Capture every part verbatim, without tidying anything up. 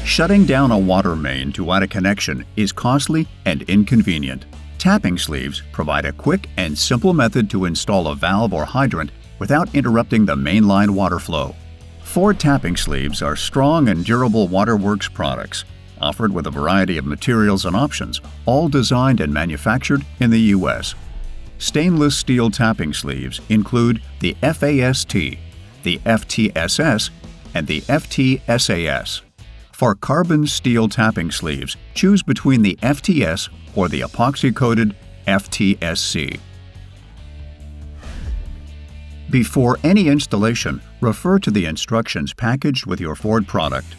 Shutting down a water main to add a connection is costly and inconvenient. Tapping sleeves provide a quick and simple method to install a valve or hydrant without interrupting the mainline water flow. Ford tapping sleeves are strong and durable waterworks products, offered with a variety of materials and options, all designed and manufactured in the U S Stainless steel tapping sleeves include the F A S T, the F T S S, and the F T S A S. For carbon steel tapping sleeves, choose between the F T S or the epoxy-coated F T S C. Before any installation, refer to the instructions packaged with your Ford product.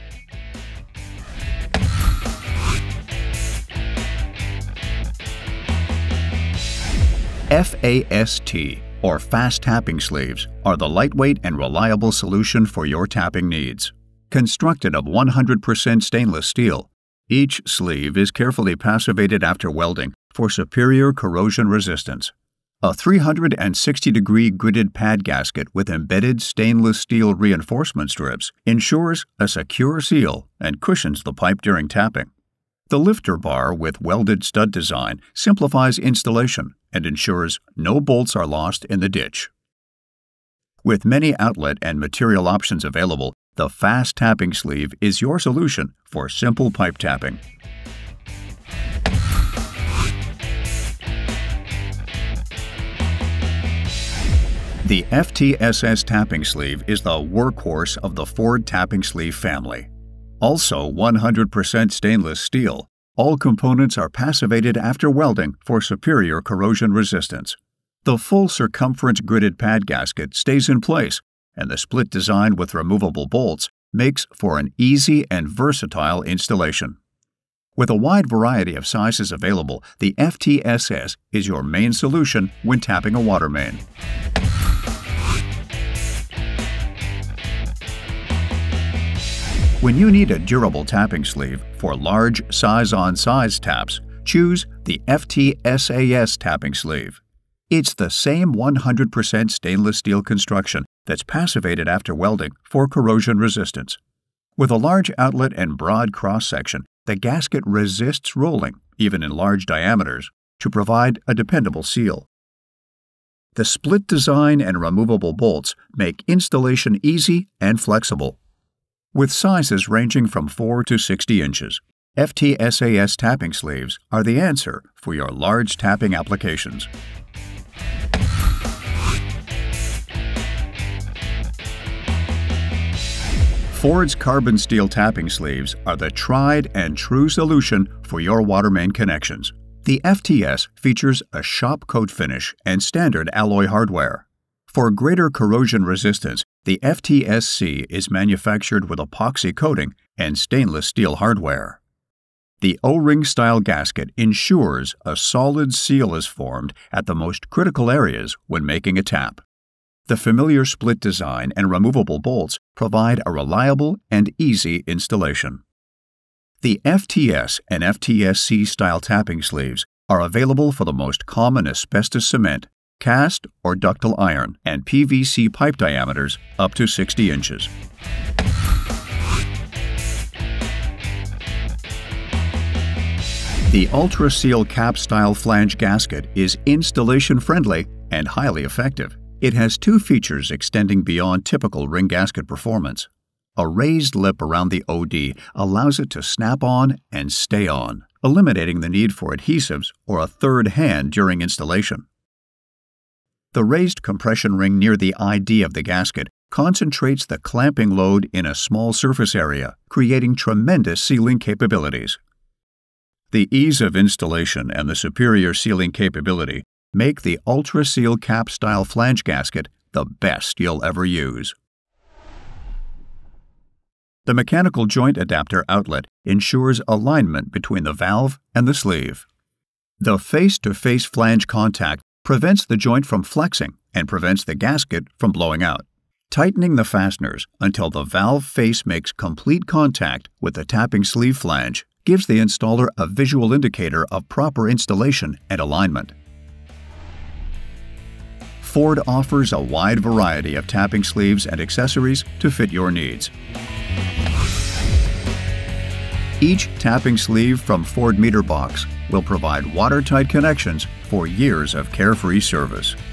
F A S T, or fast tapping sleeves, are the lightweight and reliable solution for your tapping needs. Constructed of one hundred percent stainless steel, each sleeve is carefully passivated after welding for superior corrosion resistance. A three hundred sixty degree gridded pad gasket with embedded stainless steel reinforcement strips ensures a secure seal and cushions the pipe during tapping. The lifter bar with welded stud design simplifies installation and ensures no bolts are lost in the ditch. With many outlet and material options available, the fast tapping sleeve is your solution for simple pipe tapping. The F T S S tapping sleeve is the workhorse of the Ford tapping sleeve family. Also one hundred percent stainless steel, all components are passivated after welding for superior corrosion resistance. The full circumference gridded pad gasket stays in place, and the split design with removable bolts makes for an easy and versatile installation. With a wide variety of sizes available, the F T S S is your main solution when tapping a water main. When you need a durable tapping sleeve for large size-on-size taps, choose the F T S A S tapping sleeve. It's the same one hundred percent stainless steel construction that's passivated after welding for corrosion resistance. With a large outlet and broad cross-section, the gasket resists rolling, even in large diameters, to provide a dependable seal. The split design and removable bolts make installation easy and flexible. With sizes ranging from four to sixty inches, F T S A S tapping sleeves are the answer for your large tapping applications. Ford's carbon steel tapping sleeves are the tried and true solution for your water main connections. The F T S features a shop coat finish and standard alloy hardware. For greater corrosion resistance, the F T S C is manufactured with epoxy coating and stainless steel hardware. The O-ring style gasket ensures a solid seal is formed at the most critical areas when making a tap. The familiar split design and removable bolts provide a reliable and easy installation. The F T S and F T S C style tapping sleeves are available for the most common asbestos cement, cast or ductile iron, and P V C pipe diameters up to sixty inches. The Ultra Seal cap style flange gasket is installation friendly and highly effective. It has two features extending beyond typical ring gasket performance. A raised lip around the O D allows it to snap on and stay on, eliminating the need for adhesives or a third hand during installation. The raised compression ring near the I D of the gasket concentrates the clamping load in a small surface area, creating tremendous sealing capabilities. The ease of installation and the superior sealing capability make the Ultra Seal cap style flange gasket the best you'll ever use. The mechanical joint adapter outlet ensures alignment between the valve and the sleeve. The face-to-face flange contact prevents the joint from flexing and prevents the gasket from blowing out. Tightening the fasteners until the valve face makes complete contact with the tapping sleeve flange gives the installer a visual indicator of proper installation and alignment. Ford offers a wide variety of tapping sleeves and accessories to fit your needs. Each tapping sleeve from Ford Meter Box will provide watertight connections for years of carefree service.